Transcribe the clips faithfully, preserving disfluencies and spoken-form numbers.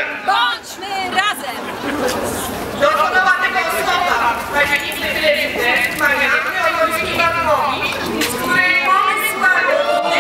Bądźmy razem! Dokonała tego osoba, pani wiceprezydent Marianny Ojojski-Bartowicz, której pomysł padł.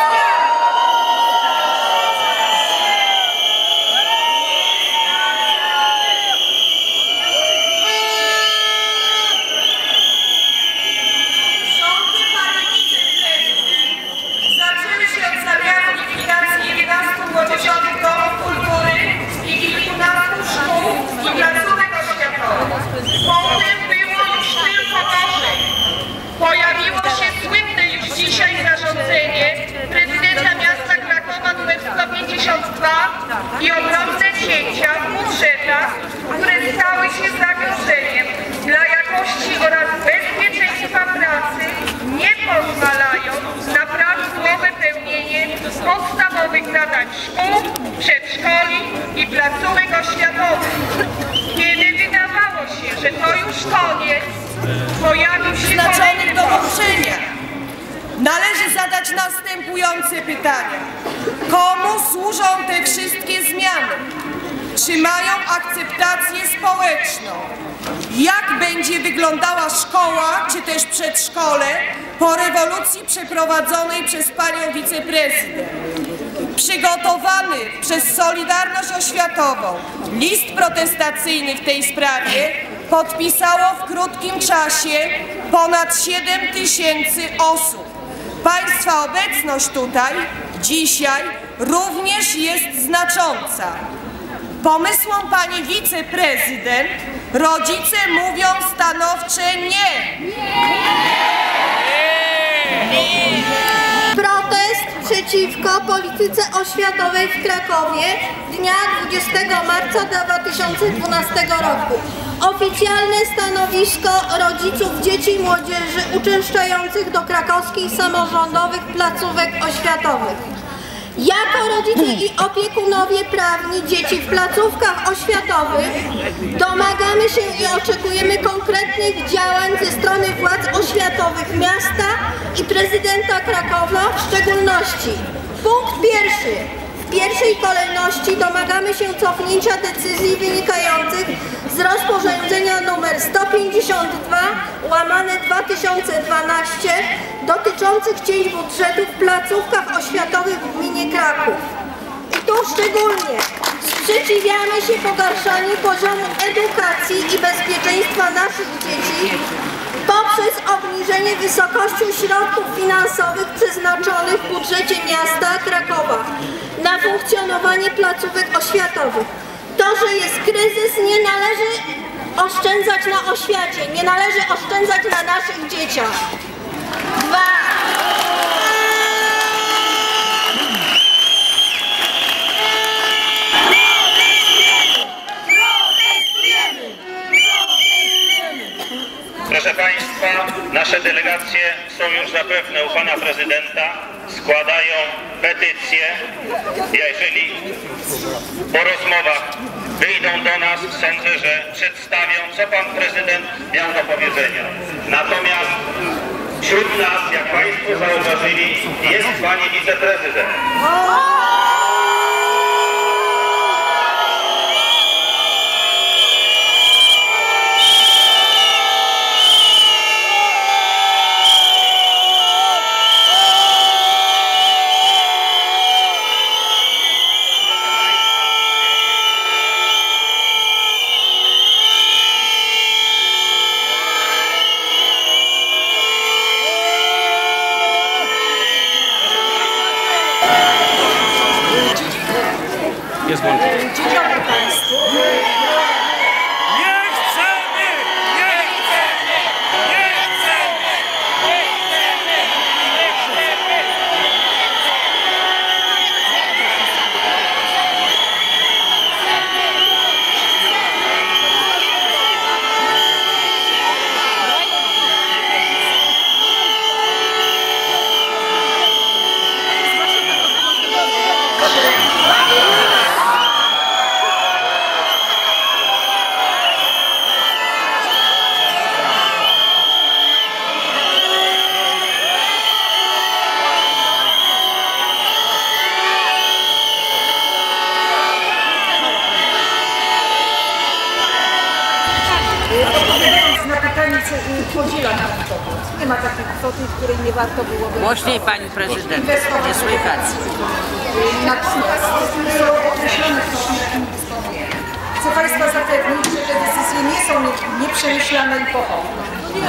Pojawiło się słynne już dzisiaj zarządzenie prezydenta miasta Krakowa numer sto pięćdziesiąt dwa i ogromne cięcia w budżetach, które stały się zagrożeniem dla jakości oraz bezpieczeństwa pracy, nie pozwalają na prawidłowe pełnienie podstawowych zadań szkół, przedszkoli i placówek oświatowych. Kiedy wydawało się, że to już koniec, pojawił się Przeznaczony do poruszenia. Należy zadać następujące pytania. Komu służą te wszystkie zmiany? Czy mają akceptację społeczną? Jak będzie wyglądała szkoła, czy też przedszkole po rewolucji przeprowadzonej przez panią wiceprezydent? Przygotowany przez Solidarność Oświatową list protestacyjny w tej sprawie podpisało w krótkim czasie ponad siedem tysięcy osób. Państwa obecność tutaj dzisiaj również jest znacząca. Pomysłom pani wiceprezydent rodzice mówią stanowcze nie. Protest przeciwko polityce oświatowej w Krakowie dnia dwudziestego marca dwa tysiące dwunastego roku. Oficjalne stanowisko rodziców dzieci i młodzieży uczęszczających do krakowskich samorządowych placówek oświatowych. Jako rodzice i opiekunowie prawni dzieci w placówkach oświatowych domagamy się i oczekujemy konkretnych działań ze strony władz oświatowych miasta i prezydenta Krakowa w szczególności. Punkt pierwszy. W pierwszej kolejności domagamy się cofnięcia decyzji wynikających z rozporządzenia nr sto pięćdziesiąt dwa łamane dwa tysiące dwanaście dotyczących cięć budżetu w placówkach oświatowych w gminie Kraków. I tu szczególnie sprzeciwiamy się pogarszaniu poziomu edukacji i bezpieczeństwa naszych dzieci poprzez obniżenie wysokości środków finansowych przeznaczonych w budżecie miasta Krakowa na funkcjonowanie placówek oświatowych. To, że jest kryzys, nie należy oszczędzać na oświacie, nie należy oszczędzać na naszych dzieciach. Dwa. Proszę Państwa, nasze delegacje są już zapewne u Pana Prezydenta, składają petycję. Jeżeli po rozmowach wyjdą do nas, sądzę, że przedstawią, co Pan Prezydent miał do powiedzenia. Natomiast wśród nas, jak Państwo zauważyli, jest Pani Wiceprezydent. pytanie, czy podzielam na to. Nie ma takiej kwoty, której nie warto byłoby... Głośniej pani prezydent, nie słychać. Natomiast są określone kwoty. Chcę Państwa zapewnić, że te decyzje nie są nieprzemyślane i pochopne.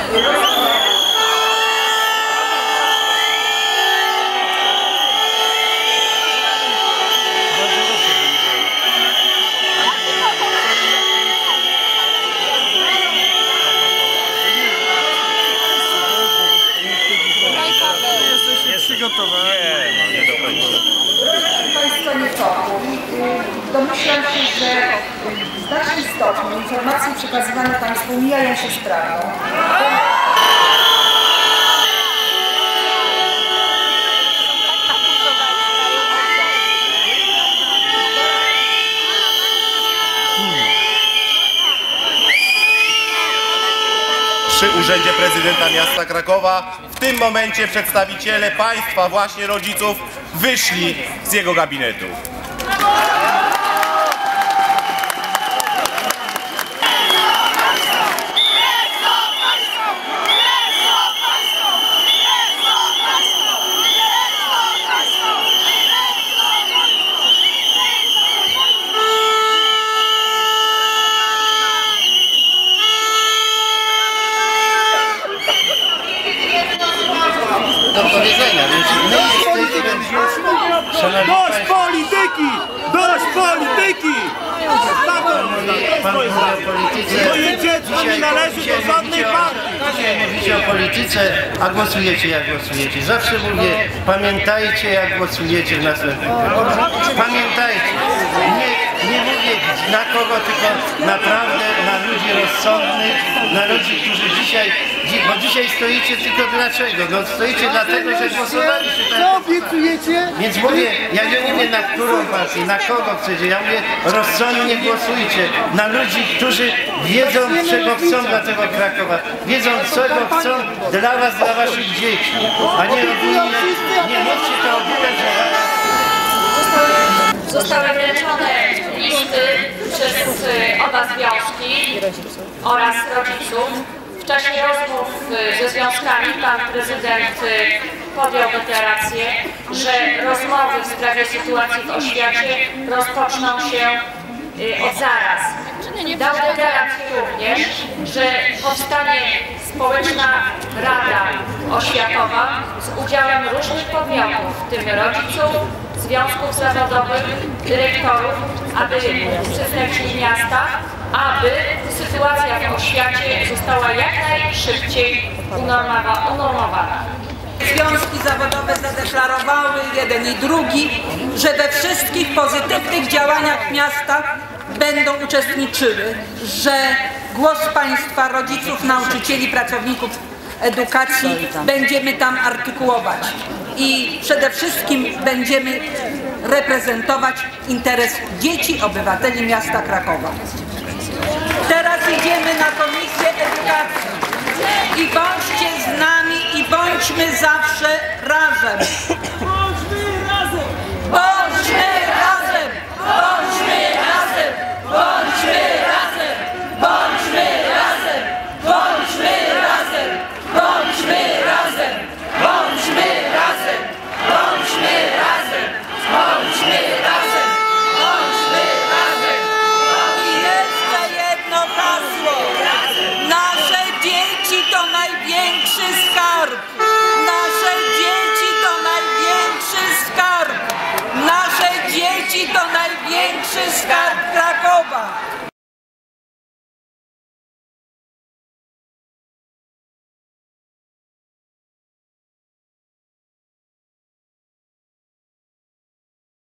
Państwo nie to. Domyślam się, że w znacznym stopniu informacje przekazywane Państwu mijają się z prawdą. Przy Urzędzie Prezydenta Miasta Krakowa w tym momencie przedstawiciele państwa, właśnie rodziców, wyszli z jego gabinetu. Do powiedzenia, więc my jesteśmy... Dość polityki! Dość polityki! Pan mówi o polityce. Moje dziecko nie należy do żadnej partii. Dzisiaj mówicie o polityce, a głosujecie jak głosujecie. Zawsze mówię, pamiętajcie jak głosujecie w następnym wyborze. Pamiętajcie. Nie, nie mówię na kogo, tylko naprawdę na ludzi rozsądnych, na ludzi, którzy dzisiaj, bo dzisiaj stoicie tylko dlaczego? No stoicie dlatego, że głosowaliście tak. Co obiecujecie? Więc mówię, ja nie mówię na którą partię, na kogo chcecie, ja mówię rozsądnie głosujcie na ludzi, którzy wiedzą, czego chcą dla tego Krakowa, wiedzą, czego chcą dla was, dla waszych dzieci, a nie ogólnie, nie mówcie to ogólnie, że... Zostały wręczone listy przez oba związki oraz rodziców. W czasie rozmów ze związkami pan prezydent podjął deklarację, że rozmowy w sprawie sytuacji w oświacie rozpoczną się od zaraz. Dał deklarację również, że powstanie społeczna rada oświatowa z udziałem różnych podmiotów, w tym rodziców, związków zawodowych, dyrektorów, aby przedstawicieli miasta, aby sytuacja w oświacie została jak najszybciej unormowana. Związki zawodowe zadeklarowały, jeden i drugi, że we wszystkich pozytywnych działaniach miasta będą uczestniczyły, że głos państwa, rodziców, nauczycieli, pracowników edukacji będziemy tam artykułować i przede wszystkim będziemy reprezentować interes dzieci, obywateli miasta Krakowa. Teraz idziemy na Komisję Edukacji i bądźcie z nami i bądźmy zawsze razem. Bądźmy razem! Bądźmy razem! Bądźmy